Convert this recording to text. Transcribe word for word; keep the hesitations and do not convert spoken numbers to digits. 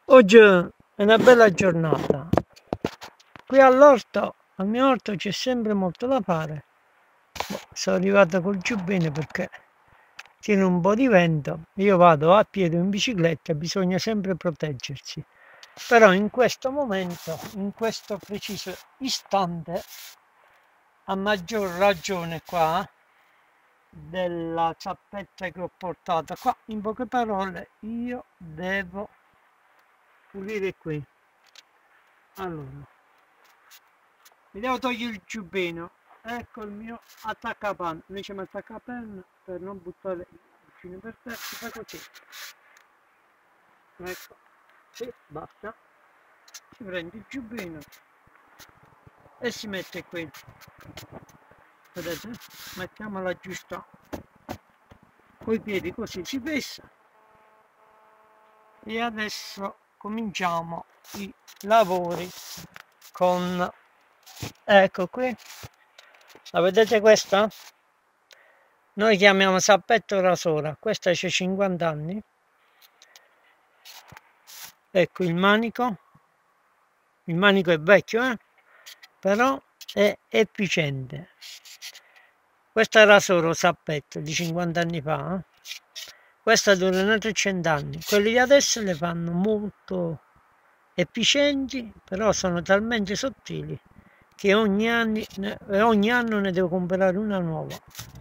Oggi è una bella giornata. Qui all'orto, al mio orto c'è sempre molto da fare. Boh, sono arrivata col giubbino perché tiene un po' di vento. Io vado a piedi o in bicicletta, bisogna sempre proteggersi. Però in questo momento, in questo preciso istante, a maggior ragione qua, della zappetta che ho portato qua, in poche parole, io devo pulire qui. Allora, mi devo togliere il giubbino. Ecco il mio attaccapanno. Noi ci metto attaccapenna per non buttare il giubbino per terra. Si fa così. Ecco, sì, basta. Si prende il giubbino e si mette qui. Vedete? Mettiamola giusta. Coi piedi così si fissa. E adesso cominciamo i lavori con, ecco qui, la vedete questa? Noi chiamiamo sappetto rasora, questa c'è cinquanta anni. Ecco il manico, il manico è vecchio, eh? Però è efficiente. Questa rasora sappetto di cinquanta anni fa, eh? Questa durano trecento anni, quelli di adesso le fanno molto efficienti, però sono talmente sottili che ogni anno, ogni anno ne devo comprare una nuova.